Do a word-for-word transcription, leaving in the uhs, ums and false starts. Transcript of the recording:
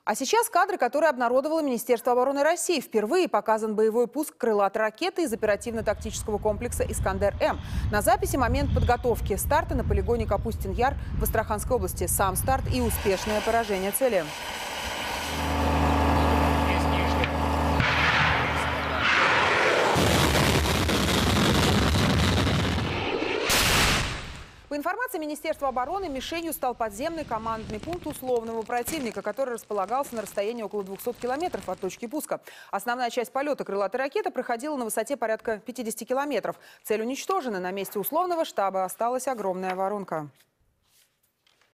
А сейчас кадры, которые обнародовало Министерство обороны России. Впервые показан боевой пуск крылатой ракеты из оперативно-тактического комплекса «Искандер-М». На записи момент подготовки старта на полигоне Капустин-Яр в Астраханской области. Сам старт и успешное поражение цели. По информации Министерства обороны, мишенью стал подземный командный пункт условного противника, который располагался на расстоянии около двухсот километров от точки пуска. Основная часть полета крылатой ракеты проходила на высоте порядка пятидесяти километров. Цель уничтожена. На месте условного штаба осталась огромная воронка.